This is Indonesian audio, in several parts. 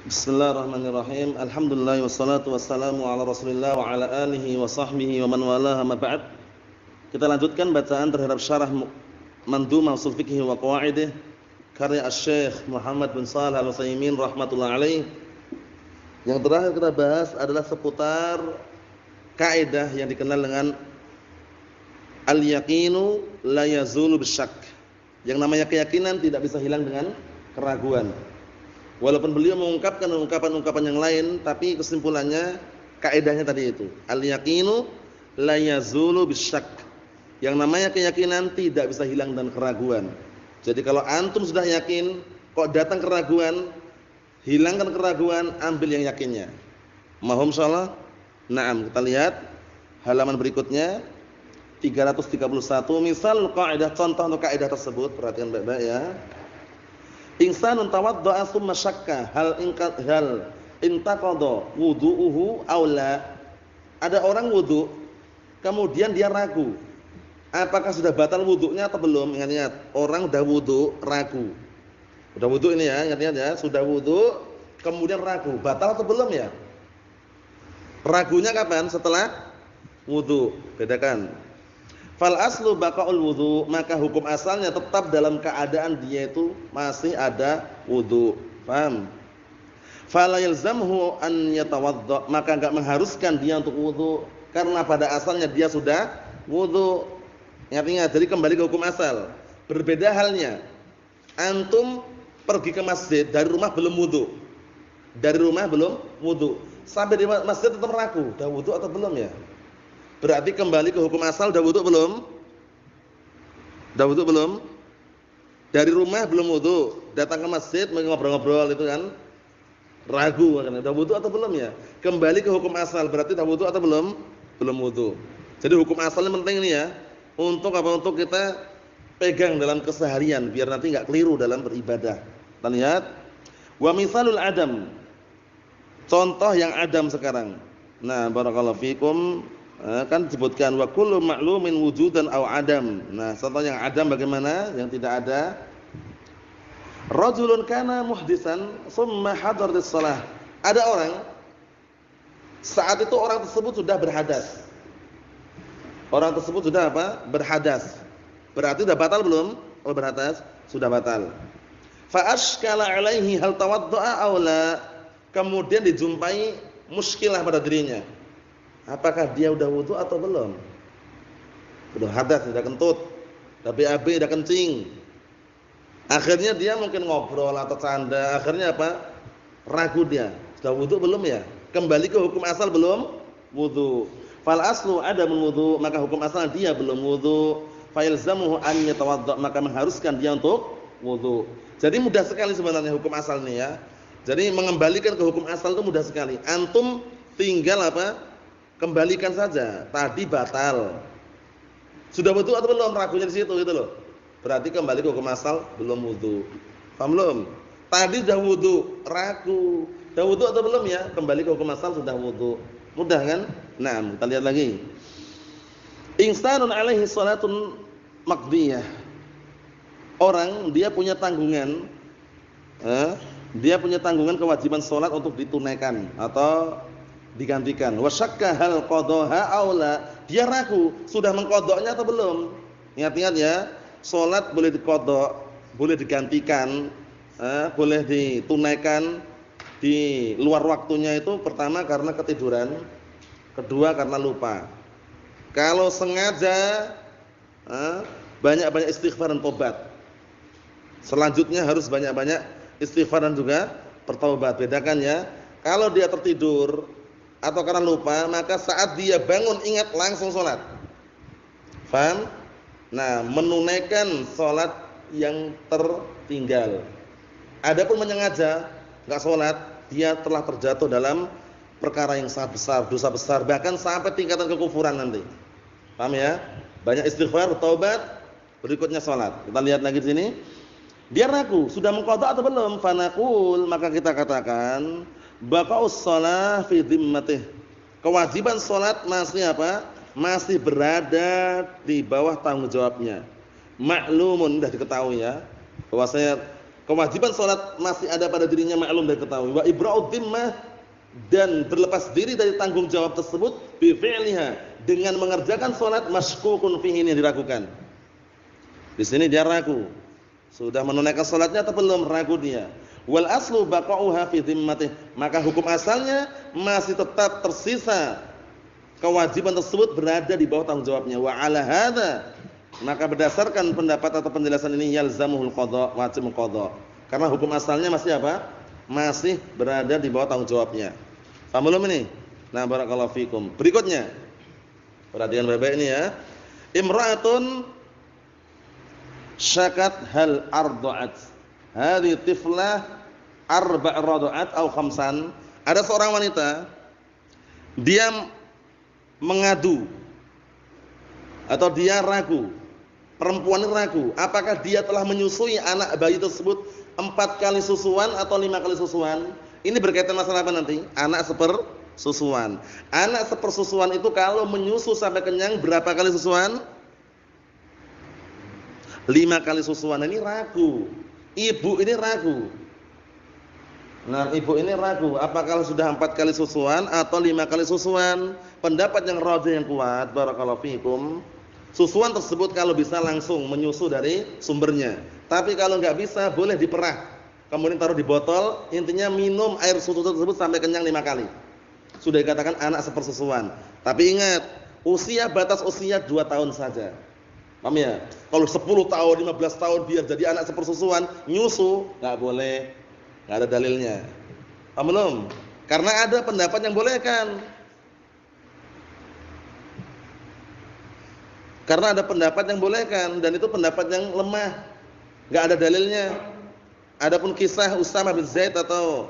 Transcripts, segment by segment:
Bismillahirrahmanirrahim. Alhamdulillah wassalatu wassalamu ala Rasulillah wa ala alihi wa sahbihi wa man walaha ma ba'd. Kita lanjutkan bacaan terhadap syarah Mandhumah Ushul Fiqh wa Qawaidih karya Asy-Syaikh Muhammad bin Shalih Al-Utsaimin rahimatullah alaih. Yang terakhir kita bahas adalah seputar kaidah yang dikenal dengan al-yaqinu la yazulu bisyak. Yang namanya keyakinan tidak bisa hilang dengan keraguan. Walaupun beliau mengungkapkan ungkapan-ungkapan yang lain, tapi kesimpulannya kaidahnya tadi itu. Al-yaqinu la yazulu bisyak. Yang namanya keyakinan tidak bisa hilang dengan keraguan. Jadi kalau antum sudah yakin, kok datang keraguan, hilangkan keraguan, ambil yang yakinnya. Mahum insyaallah? Naam, kita lihat halaman berikutnya 331. Misal kaidah, contoh untuk kaidah tersebut, perhatikan baik-baik ya. Insanun tawadda'a tsumma syakka hal intaqada wudu'uhu aw la. Ada orang wudu, kemudian dia ragu. Apakah sudah batal wudunya atau belum? Ingat-ingat, orang sudah wudu ragu. Sudah wudu ini ya, ingat-ingat ya, sudah wudu kemudian ragu, batal atau belum ya? Ragunya kapan? Setelah wudu. Bedakan. Fal aslu baqaul wudu, maka hukum asalnya tetap dalam keadaan dia itu masih ada wudu. Paham? Fala yalzamhu an yatawadda, maka enggak mengharuskan dia untuk wudu karena pada asalnya dia sudah wudu. Ingat-ingat, jadi kembali ke hukum asal. Berbeda halnya antum pergi ke masjid, dari rumah belum wudu. Dari rumah belum wudu. Sampai di masjid tetap ragu, udah wudu atau belum ya? Berarti kembali ke hukum asal, udah wudu belum? Udah wudu belum? Dari rumah belum wudu, datang ke masjid ngobrol-ngobrol itu kan ragu kan, udah wudu atau belum ya? Kembali ke hukum asal, berarti udah wudu atau belum? Belum wudu. Jadi hukum asalnya penting ini ya. Untuk apa? Untuk kita pegang dalam keseharian biar nanti enggak keliru dalam beribadah. Kita lihat wa misalul adam. Contoh yang adam sekarang. Nah, barakallahu fikum. Kan disebutkan wa kullu ma'lumin wujudan aw adam. Nah, contoh yang adam bagaimana? Yang tidak ada. Rajulun kana muhdisan tsumma hadar lis-shalah. Ada orang saat itu orang tersebut sudah berhadas. Orang tersebut sudah apa? Berhadas. Berarti sudah batal belum? Oh, berhadas, sudah batal. Fa ashkala 'alaihi hal tawadda'a aw la. Kemudian dijumpai muskilah pada dirinya. Apakah dia udah wudu atau belum? Udah hadas, udah kentut, udah BAB, udah kencing. Akhirnya dia mungkin ngobrol atau canda. Akhirnya apa? Ragu dia. Sudah wudu belum ya? Kembali ke hukum asal belum wudu. Fal aslu adamul wudu, maka hukum asal dia belum wudu. Fa yalzamuhu an yatawadda, maka mengharuskan dia untuk wudu. Jadi mudah sekali sebenarnya hukum asal ini ya. Jadi mengembalikan ke hukum asal itu mudah sekali. Antum tinggal apa? Kembalikan saja. Tadi batal. Sudah wudu atau belum? Ragunya di situ gitu loh. Berarti kembali ke hukum asal belum wudu. Paham belum? Tadi sudah wudu, ragu. Sudah wudu atau belum ya? Kembali ke hukum asal sudah wudu. Mudah kan? Nah, kita lihat lagi. Insanun alaihi salatun maqdiyah. Orang dia punya tanggungan, dia punya tanggungan kewajiban salat untuk ditunaikan atau digantikan. Wa syakka hal qadaha aw la. Dia ragu, sudah mengqadanya atau belum? Ingat-ingat ya, salat boleh diqadha, boleh digantikan, boleh ditunaikan di luar waktunya itu pertama karena ketiduran, kedua karena lupa. Kalau sengaja banyak-banyak istighfar dan tobat. Selanjutnya harus banyak-banyak istighfar dan juga bertaubat. Bedakan ya. Kalau dia tertidur atau karena lupa, maka saat dia bangun ingat langsung sholat. Faham? Nah, menunaikan sholat yang tertinggal. Adapun menyengaja enggak sholat, dia telah terjatuh dalam perkara yang sangat besar, dosa besar, bahkan sampai tingkatan kekufuran nanti. Paham ya? Banyak istighfar, taubat, berikutnya sholat. Kita lihat lagi di sini. Dia ragu, sudah mengqadha atau belum? Fanaqul, maka kita katakan baqaus shalah fi dhimmatih. Kewajiban salat masih apa? Masih berada di bawah tanggung jawabnya. Maklumun, sudah diketahui ya. Bahwasanya Kewajiban salat masih ada pada dirinya, maklum dan ketahui. Wa ibra'ud dhimmah, dan berlepas diri dari tanggung jawab tersebut bi fi'liha, dengan mengerjakan salat masykukun fihi, ini diragukan. Di sini dia ragu. Sudah menunaikan salatnya atau belum, ragu dia. Wal aslu baqa'uha fi dhimmatih, maka hukum asalnya masih tetap tersisa kewajiban tersebut berada di bawah tanggung jawabnya. Wa 'ala hadza, maka berdasarkan pendapat atau penjelasan ini, yalzamuhul qada, wajib qada. Karena hukum asalnya masih apa? Masih berada di bawah tanggung jawabnya. Paham belum ini? Nah, barakallahu fikum. Berikutnya, perhatian baik-baik ini ya. Imra'atun syakat hal arda'at hadhihi tiflah arba' rada'at aw khamsan. Ada seorang wanita, dia mengadu atau dia ragu. Perempuan ini ragu, apakah dia telah menyusui anak bayi tersebut 4 kali susuan atau 5 kali susuan. Ini berkaitan masalah apa nanti? Anak sepersusuan. Anak sepersusuan itu kalau menyusu sampai kenyang berapa kali susuan? 5 kali susuan. Ini ragu. Ibu ini ragu. Nah, ibu ini ragu apakah sudah 4 kali susuan atau 5 kali susuan. Pendapat yang rajih yang kuat, barakallahu fikum, susuan tersebut kalau bisa langsung menyusu dari sumbernya. Tapi kalau enggak bisa, boleh diperah, kemudian taruh di botol, intinya minum air susu tersebut sampai kenyang 5 kali. Sudah dikatakan anak sepersusuan. Tapi ingat, usia, batas usia 2 tahun saja. Paham ya? Kalau 10 tahun, 15 tahun biar jadi anak sepersusuan, nyusu, enggak boleh. Enggak ada dalilnya. Paham belum? Karena ada pendapat yang bolehkan. Karena ada pendapat yang bolehkan, dan itu pendapat yang lemah, enggak ada dalilnya. Adapun kisah Usamah bin Zaid atau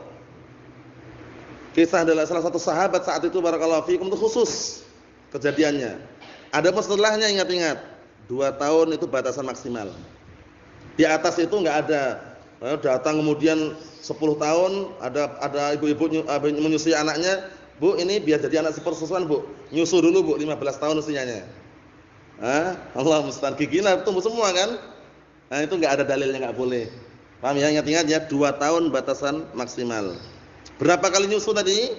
kisah adalah salah satu sahabat saat itu, barakallahu fikum, itu khusus kejadiannya. Adapun setelahnya, ingat-ingat, 2 tahun itu batasan maksimal. Di atas itu enggak ada. Datang kemudian 10 tahun ada ibu-ibu menyusui anaknya, "Bu, ini biar jadi anak sepersusuan, Bu. Nyusu dulu, Bu, 15 tahun usianya." Allah musta'an, giginya tumbuh semua kan? Nah, itu enggak ada dalilnya, enggak boleh. Paham ya? Ingat-ingat ya, 2 tahun batasan maksimal. Berapa kali nyusu tadi?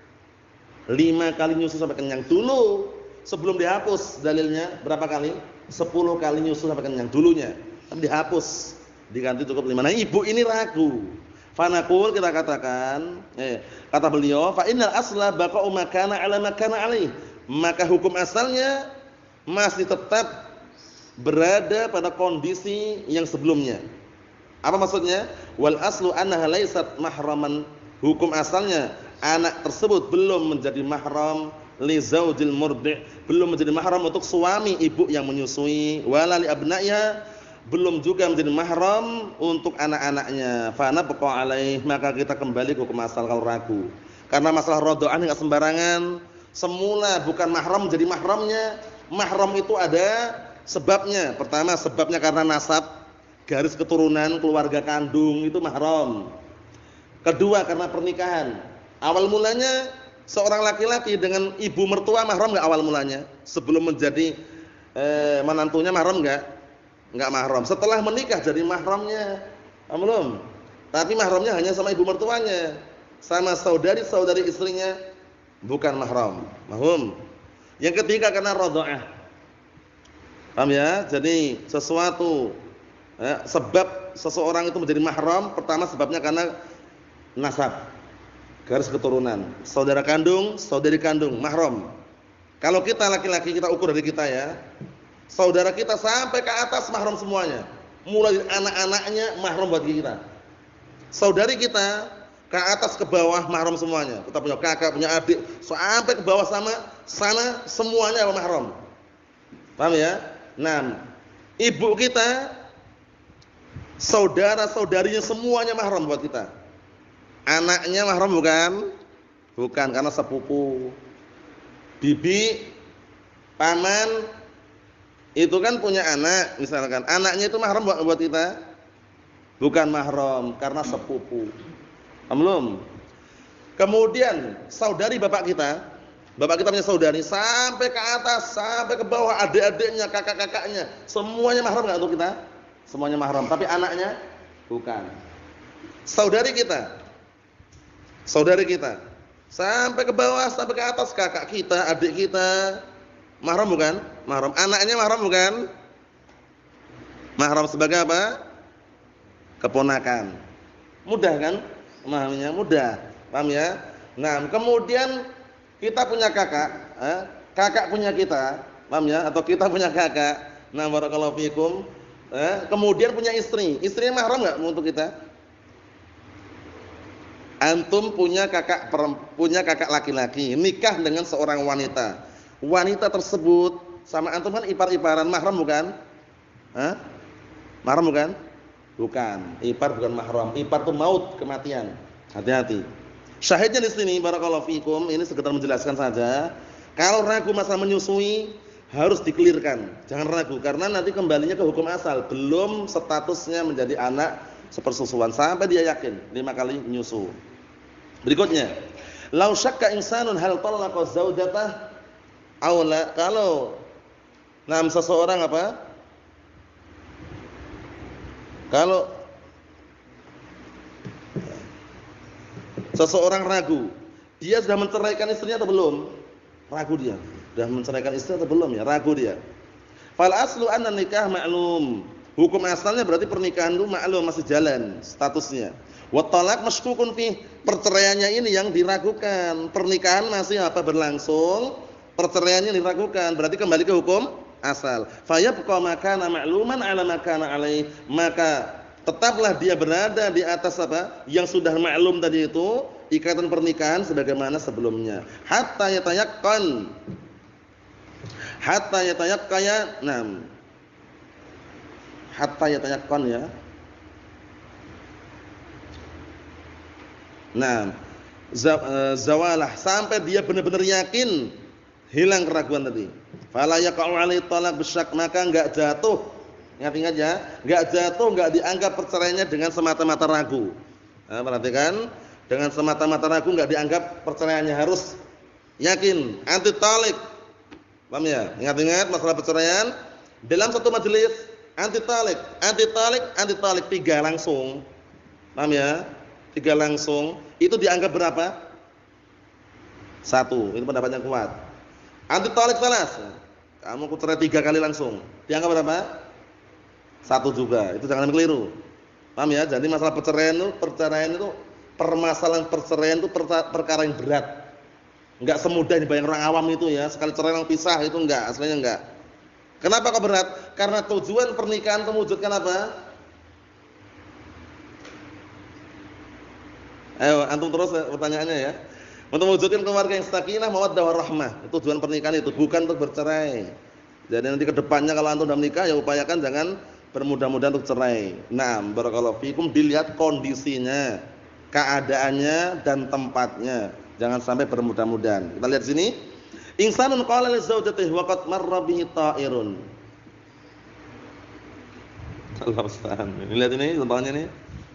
5 kali nyusu sampai kenyang dulu. Sebelum dihapus dalilnya berapa kali? 10 kali nyusu sampai kenyang dulunya. Tapi dihapus, diganti cukup 5. Nah, ibu ini ragu. Fanaqul, kita katakan, kata beliau, fa innal asla baqa'u ma kana 'ala ma kana 'alaih. Maka hukum asalnya masih tetap berada pada kondisi yang sebelumnya. Apa maksudnya? Wal aslu annaha laysat mahraman. Hukum asalnya anak tersebut belum menjadi mahram li zaujil murdi', belum menjadi mahram untuk suami ibu yang menyusui, wala li abnaiha, belum juga menjadi mahram untuk anak-anaknya. Fa nabqa alaih, maka kita kembali ke hukum asal kalau ragu. Karena masalah radha'ah enggak sembarangan. Semula bukan mahram jadi mahramnya. Mahram itu ada sebabnya. Pertama, sebabnya karena nasab, garis keturunan, keluarga kandung, itu mahram. Kedua, karena pernikahan. Awal mulanya seorang laki-laki dengan ibu mertua mahram enggak awal mulanya? Sebelum menjadi menantunya mahram enggak? Enggak mahram. Setelah menikah jadi mahramnya. Belum. Tapi mahramnya hanya sama ibu mertuanya. Sama saudari-saudari istrinya bukan mahram. Mahum. Yang ketiga karena radha'ah. Paham ya? Jadi sesuatu sebab seseorang itu menjadi mahram, pertama sebabnya karena nasab, garis keturunan, saudara kandung, saudari kandung, mahram. Kalau kita laki-laki, kita ukur dari kita ya. Saudara kita sampai ke atas mahram semuanya. Mulai dari anak-anaknya mahram buat kita. Saudari kita ke atas ke bawah mahram semuanya. Kita punya kakak, punya adik, sampai ke bawah sama sana semuanya mahram. Paham ya? Nah, ibu kita, saudara-saudarinya semuanya mahram buat kita. Anaknya mahram bukan? Bukan, karena sepupu. Bibi, paman, itu kan punya anak, misalkan. Anaknya itu mahram buat kita? Bukan mahram, karena sepupu. Belum. Kemudian saudari bapak kita punya saudari sampai ke atas, sampai ke bawah, adik-adiknya, kakak-kakaknya, semuanya mahram enggak untuk kita? Semuanya mahram. Tapi anaknya Bukan. Saudari kita. Saudari kita. Sampai ke bawah, sampai ke atas, kakak kita, adik kita. Mahram bukan? Mahram. Anaknya mahram bukan? Mahram sebagai apa? Keponakan. Mudah kan? Memahaminya mudah. Paham ya? Nah, kemudian kita punya kakak, kakak punya kita, paham ya? Atau kita punya kakak. Nah, barakallahu fikum. Kemudian punya istri. Istrinya mahram enggak untuk kita? Antum punya kakak laki-laki, nikah dengan seorang wanita. Wanita tersebut sama antum kan ipar-iparan, mahram bukan? Mahram bukan? Bukan. Ipar bukan mahram. Ipar itu maut, kematian. Hati-hati. Syahidnya di sini barakallahu fikum, ini sekedar menjelaskan saja. Kalau ragu masalah menyusui harus dikelirkan. Jangan ragu karena nanti kembalinya ke hukum asal, belum statusnya menjadi anak sepersusuan sampai dia yakin 5 kali nyusu. Berikutnya, lau syakka insanun hal talaqa zawjatah aw la, kalau seseorang apa? Kalau seseorang ragu, dia sudah menceraikan istrinya atau belum? Ragu dia. Sudah menceraikan istri atau belum ya? Ragu dia. Fal aslu anna nikah ma'lum. Hukum asalnya berarti pernikahan itu maklum, masih jalan statusnya. Wa talaq masykukun fi. Perceraiannya ini yang diragukan. Pernikahan masih apa berlangsung, perceraiannya diragukan. Berarti kembali ke hukum asal. Fa yabqa ma kana ma'luman 'ala ma kana 'alaihi. Maka tetaplah dia berada di atas apa? Yang sudah maklum tadi itu, ikatan pernikahan sebagaimana sebelumnya. Hatta yatayaqqan. Hatta yatayaqqaya, hatta yatayaqqan ya. Zawalah, sampai dia benar-benar yakin hilang keraguan tadi. Fala yaqa'u 'alaihi talaq bisyak, maka enggak jatuh. Ingat-ingat ya, enggak jatuh, enggak dianggap perceraiannya dengan semata-mata ragu. Perhatikan, dengan semata-mata ragu enggak dianggap perceraiannya, harus yakin, anti talaq. Paham ya? Ingat-ingat masalah perceraian dalam satu majelis, anti talaq 3 langsung. Paham ya? 3 langsung itu dianggap berapa? 1. Itu pendapat yang kuat. Anti talaq salas. Kamu ku cerai 3 kali langsung. Dianggap berapa? 1 juga. Itu jangan keliru. Paham ya? Jadi masalah perceraian itu permasalahan perceraian itu perkara yang berat. Enggak semudah dibayang orang awam itu ya. Sekali cerai langsung pisah itu enggak, aslinya enggak. Kenapa kok berat? Karena tujuan pernikahan itu mewujudkan apa? Ayo, antum terus pertanyaannya ya. Untuk mewujudkan keluarga yang sakinah, mawaddah warahmah. Itu tujuan pernikahan itu, bukan untuk bercerai. Jadi nanti ke depannya kalau antum sudah menikah ya upayakan jangan bermudah-mudahan untuk cerai. Barakallahu fikum, dilihat kondisinya, keadaannya dan tempatnya. Jangan sampai bermudah-mudahan. Kita lihat sini. Insanun qala li zaujatihi wa qad marra bihi ta'irun. Allah Ustaz. Lihat ini contohnya nih.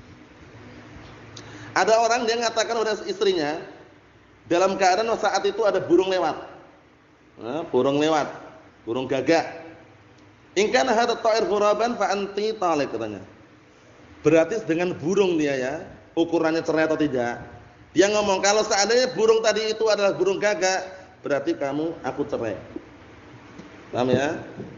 Ada orang dia mengatakan kepada istrinya dalam keadaan saat itu ada burung lewat. Burung lewat, burung gagak. In kana hadha ta'ir ghuraban fa anti taliq katanya. Berarti dengan burung dia ya, ukurannya cerai atau tidak. Dia ngomong kalau seandainya burung tadi itu adalah burung gagak, berarti aku cerai. Paham ya?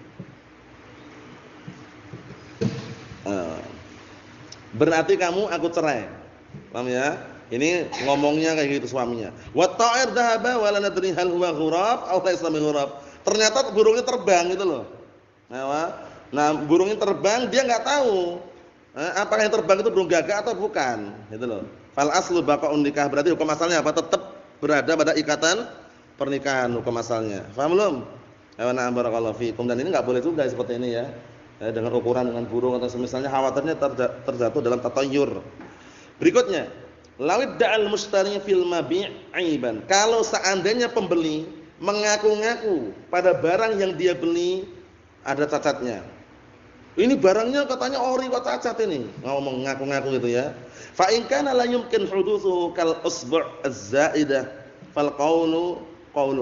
Berarti aku cerai. Paham ya? Ini ngomongnya kayak gitu suaminya. Wa ta'ir dhahaba wa la nadri hal huwa ghurab aw laysa ghurab. Ternyata burungnya terbang gitu loh. Nah, burungnya terbang, dia enggak tahu apakah yang terbang itu burung gagak atau bukan, gitu loh. Fal aslu baqa'un nikah, berarti hukum asalnya apa? Tetap berada pada ikatan pernikahan hukum asalnya. Paham belum? Na'am barakallahu fikum. Dan ini enggak boleh juga seperti ini ya. Dengan ukuran dengan burung atau semisalnya, khawatirnya terjatuh dalam tatayyur. Berikutnya, lawid da'al mushtari fil mabi' aiban. Kalau seandainya pembeli mengaku-ngaku pada barang yang dia beli ada cacatnya. Ini barangnya katanya ori kok cacat ini. Ngomong ngaku-ngaku gitu ya. Fa in kana la yumkin hudutsuhu kal usbu' az-za'idah fal qawlu.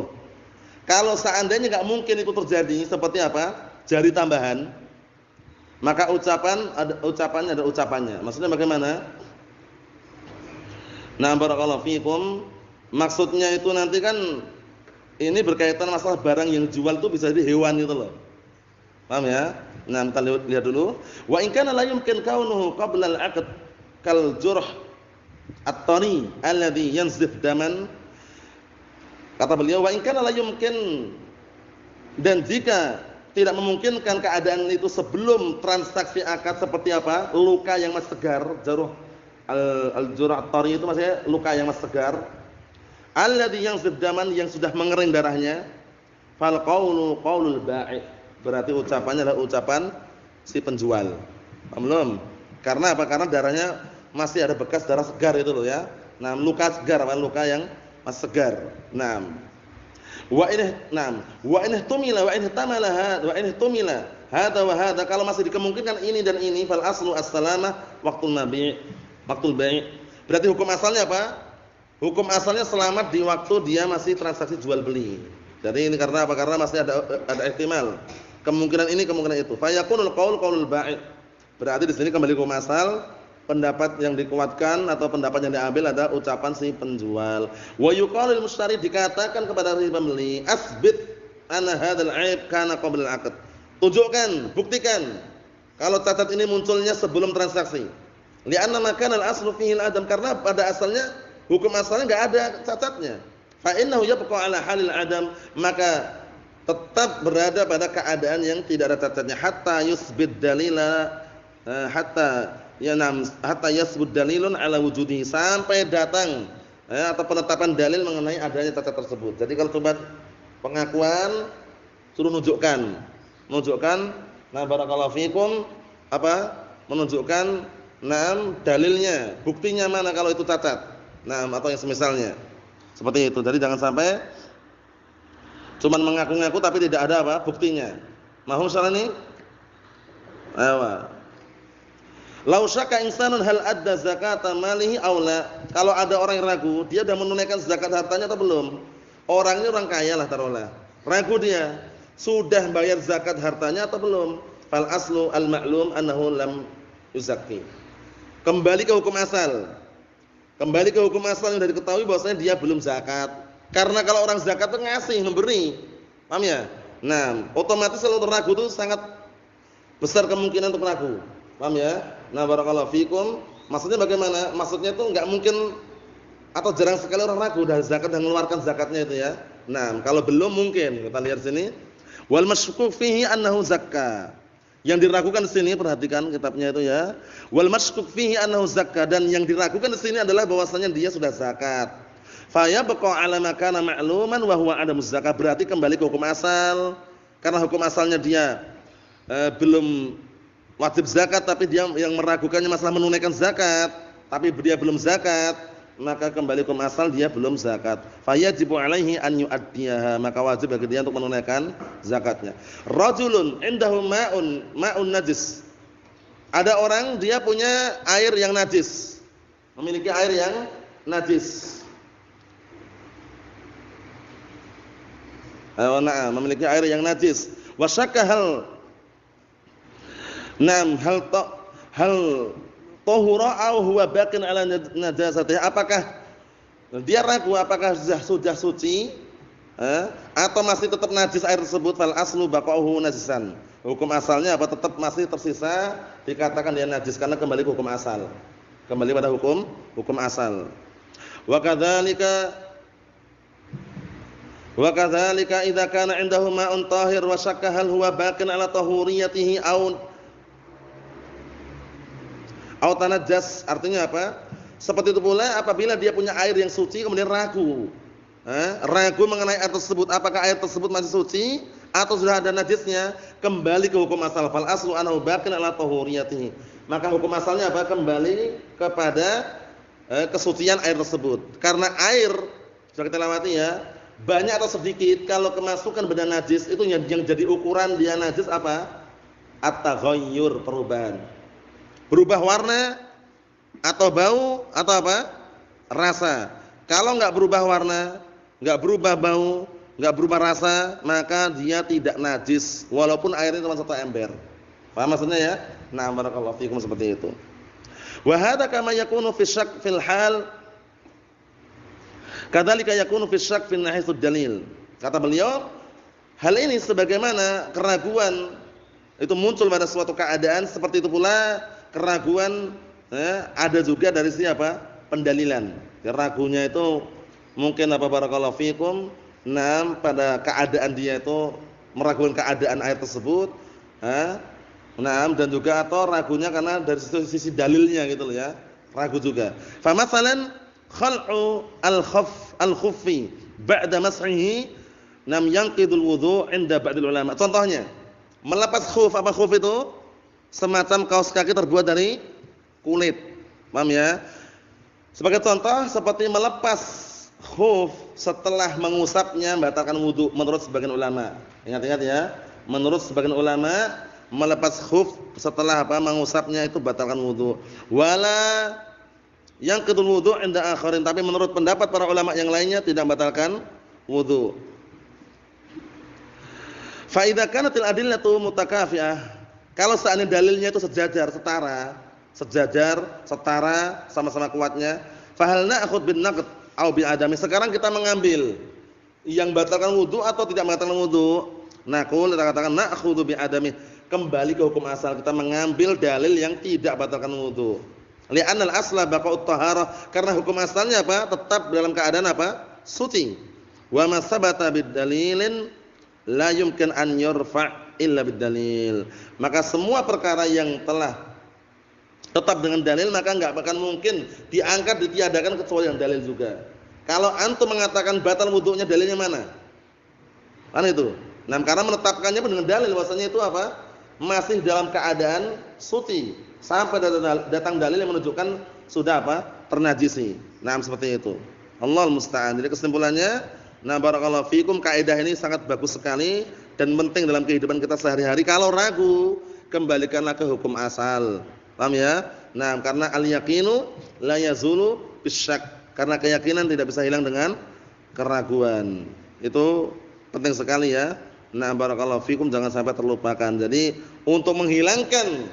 Kalau seandainya enggak mungkin itu terjadi, seperti apa? Jari tambahan. Maka ucapannya ada ucapannya. Maksudnya bagaimana? Nah, barakallahu fikum. Maksudnya itu nanti kan ini berkaitan masalah barang yang jual itu bisa jadi hewan gitu loh. Paham ya? Nah, kita lihat dulu. Wa in kana la yumkin kaunuhu qabla al-'aqd kal jurh at-tari alladhi yanzif daman. Kata beliau, wa in kana la yumkin, dan jika tidak memungkinkan keadaan itu sebelum transaksi akad seperti apa? Luka yang masih segar, jaruh al-jurh at-tari itu maksudnya luka yang masih segar. Alladhi yanzif daman, yang sudah mengering darahnya. Fal qawlu qaulul bai'. Berarti ucapannya adalah ucapan si penjual. Paham belum? Karena apa? Karena darahnya masih ada bekas darah segar itu loh ya. Nah, luka segar, luka yang masih segar. Wa in tumila wa in tamala wa in tumila hada wa hada, kalau masih dikemungkinkan ini dan ini, fal aslu as-salamah waqtul bai'. Berarti hukum asalnya apa? Hukum asalnya selamat di waktu dia masih transaksi jual beli. Jadi ini karena apa? Karena masih ada ihtimal. Kemungkinan ini, kemungkinan itu. Fa yakunul qaulul bai'. Berarti di sini kembali hukum asal, pendapat yang dikuatkan atau pendapat yang diambil ada ucapan si penjual. Wa yuqalul mushtari, dikatakan kepada si pembeli, asbit anna hadzal 'aib kana qabla al-'aqd. Tunjukkan, buktikan kalau cacat ini munculnya sebelum transaksi. Li'anna makana al-aslu fihi al-adam, karena pada asalnya hukum asalnya enggak ada cacatnya. Fa innahu yabqa 'ala halil adam, maka tetap berada pada keadaan yang tidak ada cacatnya hatta yusbit dalila hatta yasbut dalilun ala wujudi, sampai datang atau penetapan dalil mengenai adanya cacat tersebut. Jadi kalau cuma pengakuan suruh menunjukkan, nah barakallahu fikum menunjukkan dalilnya, buktinya mana kalau itu cacat. Atau yang semisalnya. Seperti itu. Jadi jangan sampai cuman mengaku-ngaku tapi tidak ada buktinya. Mahum soal ini? Ayo. Lau syakka insanun hal adda zakata malihi aw la. Kalau ada orang yang ragu, dia sudah menunaikan zakat hartanya atau belum? Orang ini orang kaya lah taruhlah. Ragu dia, sudah bayar zakat hartanya atau belum? Fal aslu al-ma'lum annahu lam yuzakki. Kembali ke hukum asal. Kembali ke hukum asal yang sudah diketahui bahwasanya dia belum zakat. Karena kalau orang zakat itu ngasih, memberi. Paham ya? Nah, otomatis kalau ragu itu sangat besar kemungkinan untuk ragu. Paham ya? Nah, barakallahu fikum. Maksudnya bagaimana? Maksudnya itu enggak mungkin atau jarang sekali orang ragu dari zakat dan mengeluarkan zakatnya itu ya. Nah, kalau belum mungkin. Kita lihat sini. Wal masyku fihi annahu zakka. Yang diragukan di sini, perhatikan kitabnya itu ya. Wal masyku fihi annahu zakka, dan yang diragukan di sini adalah bahwasanya dia sudah zakat. Fa yabqa 'ala ma kana ma'luman wa huwa 'adamuz zakah. Berarti kembali ke hukum asal. Karena hukum asalnya dia belum wajib zakat, tapi dia yang meragukannya masalah menunaikan zakat, tapi dia belum zakat, maka kembali hukum asal dia belum zakat. Fa yajibu 'alaihi an yu'addiyaha, maka wajib bagi dia untuk menunaikan zakatnya. Rajulun indahu ma'un najis. Ada orang dia punya air yang najis. Memiliki air yang najis. Memiliki air yang najis. Wa syakka hal tahura aw huwa baqin ala najasatihi. Apakah dia ragu apakah sudah suci atau masih tetap najis air tersebut? Fal aslu baqa'uhu najisan. Hukum asalnya tetap masih tersisa, dikatakan dia najis karena kembali ke hukum asal. Kembali pada hukum asal. Wa kadzalika idza kana 'indahu ma'un tahir wa syakka hal huwa baqin 'ala tahuriyatihi aw tanajjas. Artinya apa? Seperti itu pula apabila dia punya air yang suci kemudian ragu. Ragu mengenai air tersebut, apakah air tersebut masih suci atau sudah ada najisnya, kembali ke hukum asal. Fal aslu annahu baqin 'ala tahuriyatihi. Maka hukum asalnya apa? Kembali kepada kesucian air tersebut. Karena air sudah kita lewati ya, banyak atau sedikit, kalau kemasukan benda najis itu yang jadi ukuran dia najis apa? At-taghayyur, perubahan. Berubah warna atau bau atau apa? Rasa. Kalau enggak berubah warna, enggak berubah bau, enggak berubah rasa, maka dia tidak najis walaupun airnya cuma 1 ember. Paham maksudnya ya? Nah, barakallahu fikum seperti itu. Wa hadza kama yakunu fi syak fil hal kadzalika yakunu fi syak fi nahis dalil. Kata beliau, hal ini sebagaimana keraguan itu muncul pada suatu keadaan, seperti itu pula keraguan ada juga dari siapa? Pendalilan. Ragunya itu mungkin apa barakallahu fikum, pada keadaan dia itu meragukan keadaan air tersebut, dan juga atau ragunya karena dari sisi dalilnya gitu loh ya. Ragu juga. Fa masalan khal'u al-khuffi ba'da mas'ihi yanqidul wudhu' 'inda ba'dil ulama. Contohnya, melepas khuf, apa khuf itu? Semacam kaos kaki terbuat dari kulit. Paham ya? Sebagai contoh seperti melepas khuf setelah mengusapnya membatalkan wudu menurut sebagian ulama. Ingat-ingat ya, menurut sebagian ulama melepas khuf setelah mengusapnya itu batalkan wudu. Wala yanqidul wudu' 'inda akharin, tapi menurut pendapat para ulama yang lainnya tidak membatalkan wudu. Fa idza kanatil adillatu mutakafi'ah, kalau seandainya dalilnya itu sejajar, setara, sama-sama kuatnya, fa hal na'khudh bin naqd au bi adami. Sekarang kita mengambil yang batalkan wudu atau tidak batalkan wudu. Naqul, kita katakan na'khudhu bi adami, kembali ke hukum asal, kita mengambil dalil yang tidak batalkan wudu. Li'anna al-asla baqa'ut taharah, karena hukum asalnya apa? Tetap dalam keadaan apa? Suci. Wa ma sabata bid dalilin la yumkin an yurfa' illa bid dalil. Maka semua perkara yang telah tetap dengan dalil maka enggak akan mungkin diangkat, ditiadakan kecuali dengan dalil juga. Kalau antum mengatakan batal wudunya, dalilnya mana? Kan itu. Nah, karena menetapkannya dengan dalil bahwasanya itu apa? Masih dalam keadaan suci sampai datang dalil yang menunjukkan sudah apa? Ternajisi. Nah, seperti itu. Allahul musta'an. Jadi kesimpulannya, barakallahu fikum, kaidah ini sangat bagus sekali dan penting dalam kehidupan kita sehari-hari. Kalau ragu, kembalikanlah ke hukum asal. Paham ya? Nah, karena al-yaqinu la yazulu bisyak. Karena keyakinan tidak bisa hilang dengan keraguan. Itu penting sekali ya. Nah, barakallahu fikum, jangan sampai terlupakan. Jadi, untuk menghilangkan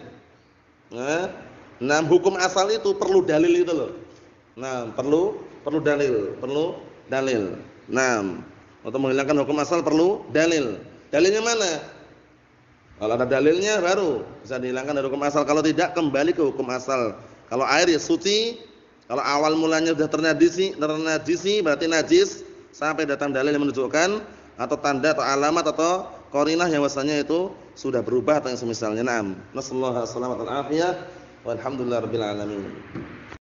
hukum asal itu perlu dalil itu loh. Nah, perlu dalil. Nah, untuk menghilangkan hukum asal perlu dalil. Dalilnya mana? Kalau ada dalilnya baru bisa dihilangkan dari hukum asal. Kalau tidak, kembali ke hukum asal. Kalau air ya suci, kalau awal mulanya sudah ternajisi berarti najis sampai datang dalil yang menunjukkan atau tanda atau alamat atau qarinah yang bahwasanya itu sudah berubah atau yang semisalnya. Naam. Nasallahu alaihi wasallam. Walhamdulillahirabbil alamin.